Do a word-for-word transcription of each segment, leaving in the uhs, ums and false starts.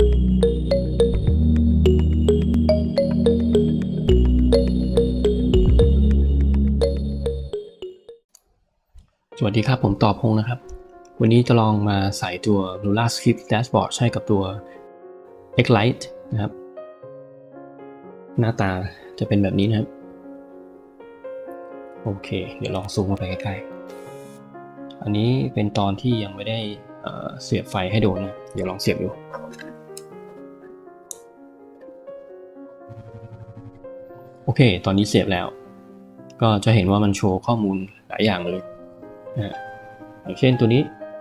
สวัสดีครับผมตอบพงนะครับวันนี้จะลองมาใส่ตัว Lula Script Dashboard ใช้กับตัว X-Lite นะครับหน้าตาจะเป็นแบบนี้นะครับโอเคเดี๋ยวลองซูมเข้าไปใกล้ๆอันนี้เป็นตอนที่ยังไม่ได้เอ่อเสียบไฟให้โดนนะเดี๋ยวลองเสียบดูโอเคตอนนี้เสียบแล้วก็จะเห็นว่ามันโชว์ข้อมูลหลายอย่างเลยนะอย่างเช่นตัวนี้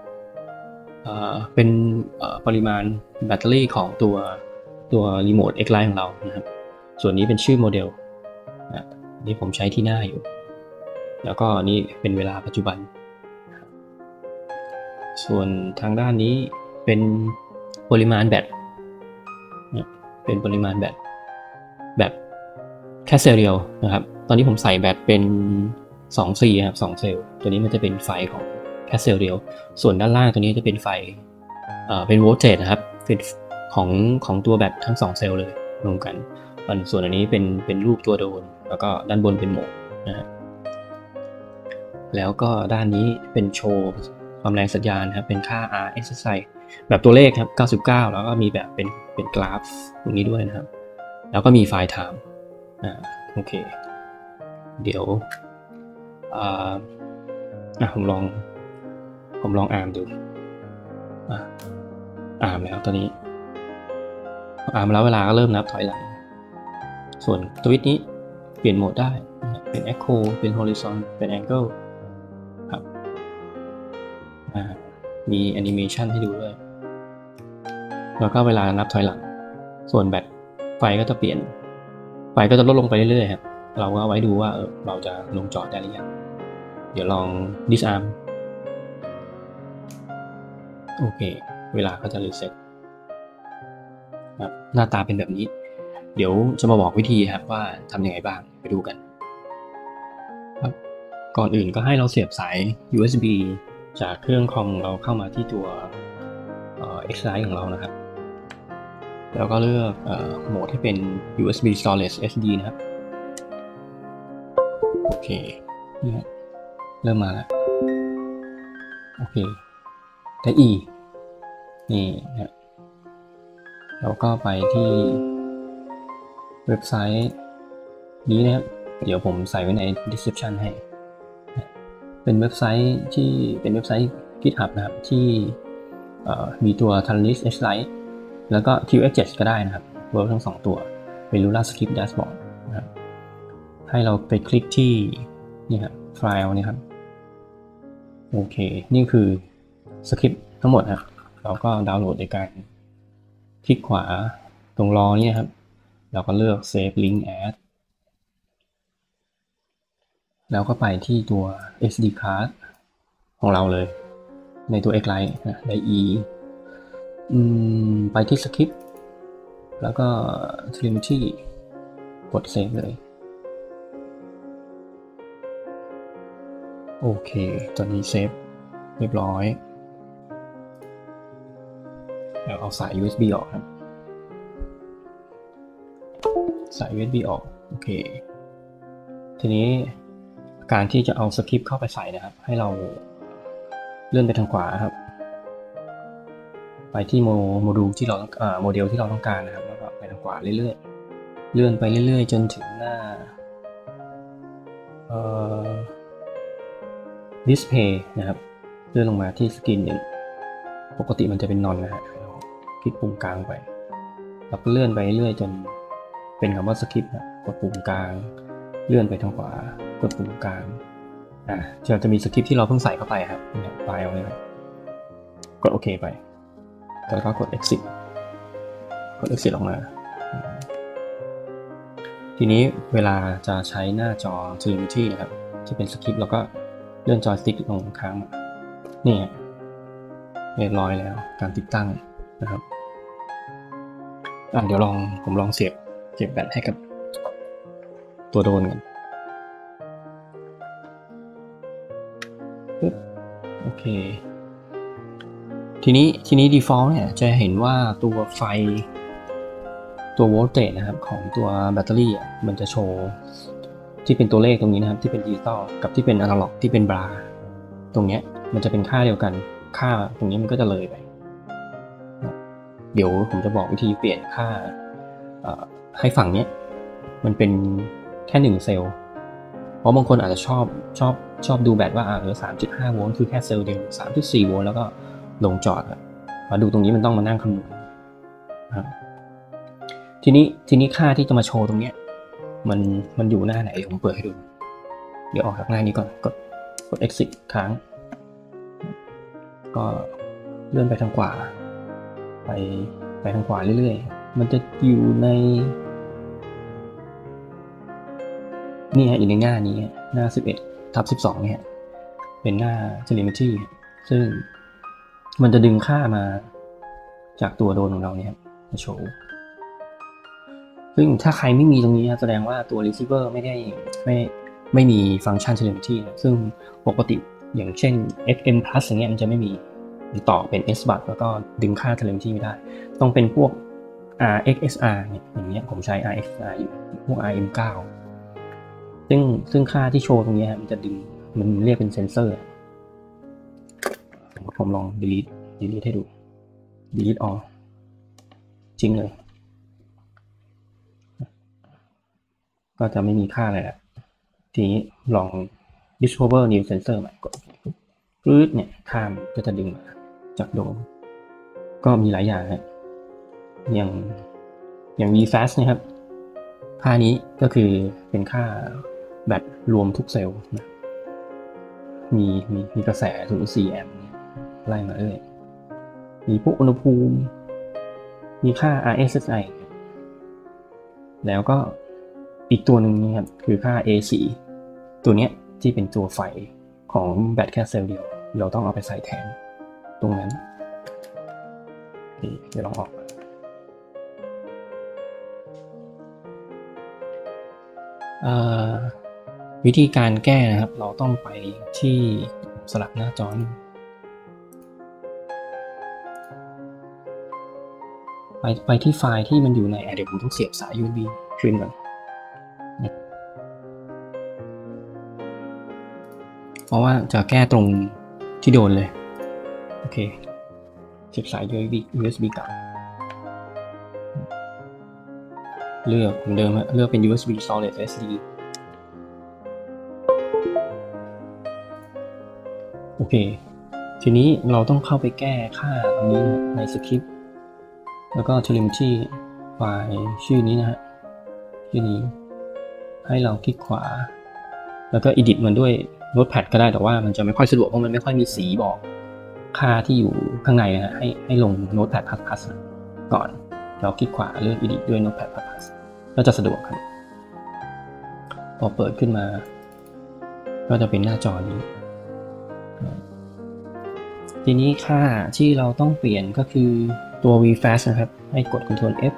เป็นปริมาณแบตเตอรี่ของตัวตัวรีโมท X-Lite ของเรานะครับส่วนนี้เป็นชื่อโมเดลนี่ผมใช้ที่หน้าอยู่แล้วก็นี่เป็นเวลาปัจจุบันส่วนทางด้านนี้เป็นปริมาณแบตเป็นปริมาณแบตแบบแค่เซลล์เดียวนะครับตอนนี้ผมใส่แบตเป็นสอง ซี ครับสองเซลล์ตัวนี้มันจะเป็นไฟของแค่เซลล์เดียวส่วนด้านล่างตัวนี้จะเป็นไฟเอ่อเป็นโวลต์เทจนะครับเป็นของของตัวแบตทั้งสองเซลล์เลยรวมกันส่วนอันนี้เป็นเป็นรูปตัวโดนแล้วก็ด้านบนเป็นโหมดนะฮะแล้วก็ด้านนี้เป็นโชว์ความแรงสัญญาณครับเป็นค่า อาร์ เอส เอส ไอ แบบตัวเลขครับเก้าสิบเก้าแล้วก็มีแบบเป็นเป็นกราฟตรงนี้ด้วยนะครับแล้วก็มีไฟล์ไทม์อ่าโอเคเดี๋ยวอ่าอ่ะผมลองผมลองอ่านดูอ่ะอ่านแล้วตอนนี้อ่านแล้วเวลาก็เริ่มนับถอยหลังส่วนทวิตนี้เปลี่ยนโหมดได้เป็น Echo เป็น Horizon เป็น Angle ครับมีแอนิเมชันให้ดูด้วยแล้วก็เวลานับถอยหลังส่วนแบตไฟก็จะเปลี่ยนไฟก็จะลดลงไปเรื่อยๆครับเราก็เอาไว้ดูว่าเออเราจะลงจอดได้หรือยังเดี๋ยวลอง disarm โอเคเวลาก็จะรีเซ็ตครับหน้าตาเป็นแบบนี้เดี๋ยวจะมาบอกวิธีครับว่าทำยังไงบ้างไปดูกันครับก่อนอื่นก็ให้เราเสียบสาย ยู เอส บี จากเครื่องคอมเราเข้ามาที่ตัว X-Lite ของเรานะครับแล้วก็เลือกโหมดที่เป็น ยู เอส บี Storage เอส ดี นะครับโอเคนี่เริ่มมาแล้วโอเคได้ E นี่นะแล้วก็ไปที่เว็บไซต์นี้นะครับเดี๋ยวผมใส่ไว้ใน description ให้เป็นเว็บไซต์ที่เป็นเว็บไซต์ GitHub นะครับที่มีตัว Taranis X-Lite แล้วก็ คิว เอ็กซ์ เจ็ด ก็ได้นะครับเวิร์กทั้งสองตัวเป็น Lula Script Dashboard นะครับให้เราไปคลิกที่นี่ครับไฟล์นี่ครับโอเคนี่คือสคริปต์ทั้งหมดครับเราก็ดาวน์โหลดในการคลิกขวาตรงรอนี่ครับเราก็เลือก Save Link As แล้วก็ไปที่ตัว เอส ดี card ของเราเลยในตัว X-Lite นะได้ E อืมไปที่ Script แล้วก็ Telemetry กด Save เลยโอเคตอนนี้เซฟเรียบร้อยแล้วเอาสาย ยู เอส บี ออกครับสาย ยู เอส บี ออกโอเคทีนี้การที่จะเอาสคริปต์เข้าไปใส่นะครับให้เราเลื่อนไปทางขวาครับไปที่โมโมดูลที่เราอ่าโมเดลที่เราต้องการนะครับแล้วก็ไปทางขวาเรื่อยๆเลื่อนไปเรื่อยๆจนถึงหน้าเอ่อ display นะครับเลื่อนลงมาที่สกรีนหนึ่งปกติมันจะเป็นนอนนะฮะคลิกปุ่มกลางไปแล้วก็เลื่อนไปเรื่อยจนเป็นคำว่าสคริปต์กดปุ่มกลางเลื่อนไปทางขวากดปุ่มกลางอ่ะเราจะมีสคริปต์ที่เราเพิ่งใส่เข้าไปครับไฟล์เอาเลยครับกดโอเคไปแล้วก็กด exit กด exit ออกมาทีนี้เวลาจะใช้หน้าจอ telemetry นะครับที่เป็นสคริปต์เราก็เลื่อนจอยสติ๊กลงค้างนี่เรียบร้อยแล้วการติดตั้งนะครับอ่ะเดี๋ยวลองผมลองเสียบเสียบแบตให้กับตัวโดนกันปึ๊บโอเคทีนี้ทีนี้ default เนี่ยจะเห็นว่าตัวไฟตัวโวลเตจนะครับของตัวแบตเตอรี่อ่ะมันจะโชว์ที่เป็นตัวเลขตรงนี้นะครับที่เป็นดิจิตอลกับที่เป็นอนาล็อกที่เป็นบราตรงเนี้ยมันจะเป็นค่าเดียวกันค่าตรงนี้มันก็จะเลยไปเดี๋ยวผมจะบอกวิธีเปลี่ยนค่าให้ฝั่งเนี้ยมันเป็นแค่หนึ่งเซลล์เพราะบางคนอาจจะชอบชอบชอบดูแบตว่าอ่าเหลือ สามจุดห้า โวลต์คือแค่เซลล์เดียว สามจุดสี่ โวลต์แล้วก็ลงจอดอ่ะมาดูตรงนี้มันต้องมานั่งคำนวณนะครับทีนี้ทีนี้ค่าที่จะมาโชว์ตรงเนี้ยมันมันอยู่หน้าไหนเดี๋ยวผมเปิดให้ดูเดี๋ยวออกจากหน้านี้ก่อนกดกด exit ค้างก็เลื่อนไปทางขวาไปไปทางขวาเรื่อยๆมันจะอยู่ในนี่ฮะอยู่ในหน้านี้หน้าสิบเอ็ดทับสิบสองเนี่ยเป็นหน้า telemetry ซึ่งมันจะดึงค่ามาจากตัวโดนของเราเนี่ยมาโชว์ซึ่งถ้าใครไม่มีตรงนี้แสดงว่าตัว receiver ไม่ได้ไม่ไม่มีฟังก์ชัน telemetry ซึ่งปกติอย่างเช่น เอ็กซ์ เอ็ม plus อย่างเงี้ยมันจะไม่มีต่อเป็น S bus แล้วก็ดึงค่า telemetry ไม่ได้ต้องเป็นพวก อาร์ เอ็กซ์ เอส อาร์ เนี่ยอย่างเงี้ยผมใช้ อาร์ เอ็กซ์ เอส อาร์ อยู่พวก อาร์ เอ็ม ไนน์ ซึ่งซึ่งค่าที่โชว์ตรงนี้มันจะดึงมันเรียกเป็นเซนเซอร์ผมลอง delete delete ให้ดู delete all จริงเลยก็จะไม่มีค่าอะไรแล้วทีนี้ลอง discover new sensor ใหม่กดปื๊ดเนี่ยค่าก็จะดึงมาจากโดมก็มีหลายอย่างฮะอย่างอย่าง vfast นะครับค่านี้ก็คือเป็นค่าแบตรวมทุกเซลล์นะมีมีมีกระแสถึงสี่แอมป์ไล่มาเรื่อยมีพวกอุณหภูมิมีค่า อาร์ เอส เอส ไอ แล้วก็อีกตัวหนึ่งนะครับคือค่า เอ ซี ตัวเนี้ยที่เป็นตัวไฟของแบตแค่เซลล์เดียวเราต้องเอาไปใส่แทนตรงนั้นเดี๋ยวลองออกวิธีการแก้นะครับเราต้องไปที่สลับหน้าจอไปไปที่ไฟล์ที่มันอยู่ในเดี๋ยวผมต้องเสียบสาย ยู เอส บี คืนก่อนเพราะว่าจะแก้ตรงที่โดนเลยโอเคเสียบสาย ยู เอส บี ยู เอส บี กลับเลือกเหมือนเดิมเลือกเป็น ยู เอส บี Solid เอส ดี โอเคทีนี้เราต้องเข้าไปแก้ค่าตรงนี้ในสคริปต์แล้วก็ telemetry ไฟล์ชื่อนี้นะฮะชื่อนี้ให้เราคลิกขวาแล้วก็ edit มันด้วย Notepad ก็ได้แต่ว่ามันจะไม่ค่อยสะดวกเพราะมันไม่ค่อยมีสีบอกค่าที่อยู่ข้างในนะฮะให้ให้ลง Notepad++ ก่อนเราคลิกขวาเลือก edit ด้วย Notepad++ ก็จะสะดวกครับพอเปิดขึ้นมาก็จะเป็นหน้าจอนี้ทีนี้ค่าที่เราต้องเปลี่ยนก็คือตัว vfast นะครับให้กด Ctrl F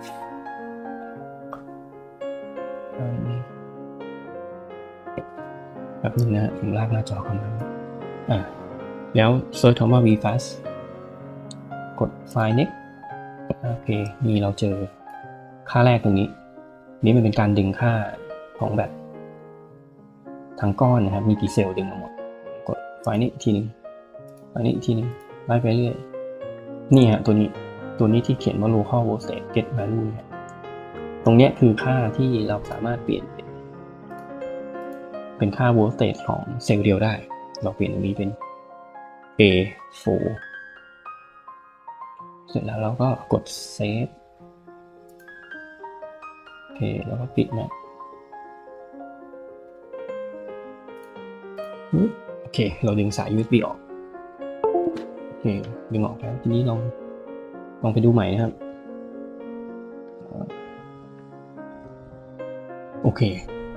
แบบนึงนะผมลากหน้าจอเข้ามาอ่ะแล้วเซิร์ชคำว่า vfast กดไฟล์ next โอเคนี่เราเจอค่าแรกตรงนี้นี้มันเป็นการดึงค่าของแบบทั้งก้อนนะครับมีกี่เซลล์ดึงมาหมดกดไฟล์นี้ทีนึงอันนี้อีกทีนึงไล่ไปเรื่อยนี่ฮะตัวนี้ตัวนี้ที่เขียนว่า local voltage get value เนี่ยตรงเนี้ยคือค่าที่เราสามารถเปลี่ยนเป็นค่า voltage ของเซลล์เดียวได้เราเปลี่ยนตรงนี้เป็น เอ โฟร์ เสร็จแล้วเราก็กด save โอเคแล้วก็ปิดนะโอเคเราดึงสาย ยู เอส บี ออกโอเคดึงออกแล้วทีนี้ลองลองไปดูใหม่นะครับโอเค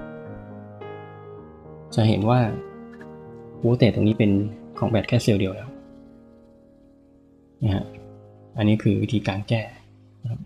จะเห็นว่าโวลเตจตรงนี้เป็นของแบตแค่เซลล์เดียวแล้วนะฮะอันนี้คือวิธีการแก้นะครับ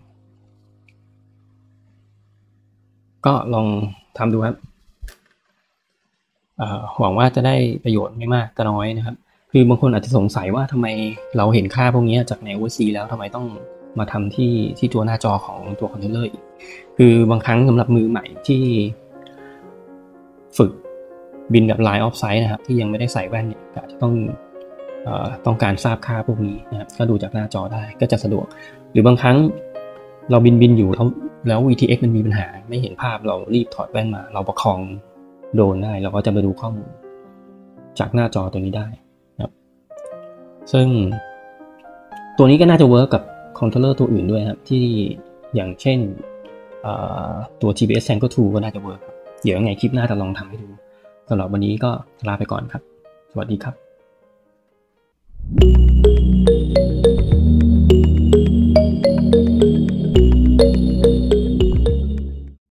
ก็ลองทำดูครับหวังว่าจะได้ประโยชน์ไม่มากก็น้อยนะครับคือบางคนอาจจะสงสัยว่าทำไมเราเห็นค่าพวกนี้จากใน โอ เอส ซี แล้วทำไมต้องมาทำที่ที่ตัวหน้าจอของตัวคอนโทรลเลอร์อีกคือบางครั้งสำหรับมือใหม่ที่ฝึกบินแบบ Line of Sight นะครับที่ยังไม่ได้ใส่แว่นเนี่ยอาจจะต้องเอ่อต้องการทราบค่าพวกนี้นะครับก็ดูจากหน้าจอได้ก็จะสะดวกหรือบางครั้งเราบินบินอยู่แล้วแล้ว วี ที เอ็กซ์ มันมีปัญหาไม่เห็นภาพเรารีบถอดแว่นมาเราประคองโดรนได้เราก็จะไปดูข้อมูลจากหน้าจอตัวนี้ได้นะครับซึ่งตัวนี้ก็น่าจะเวิร์กกับคอนโทรลเลอร์ตัวอื่นด้วยครับที่อย่างเช่นตัว จี พี เอส Tango ทูก็น่าจะเวิร์กเดี๋ยวยังไงคลิปหน้าจะลองทำให้ดูสำหรับวันนี้ก็ลาไปก่อนครับสวัสดีครับ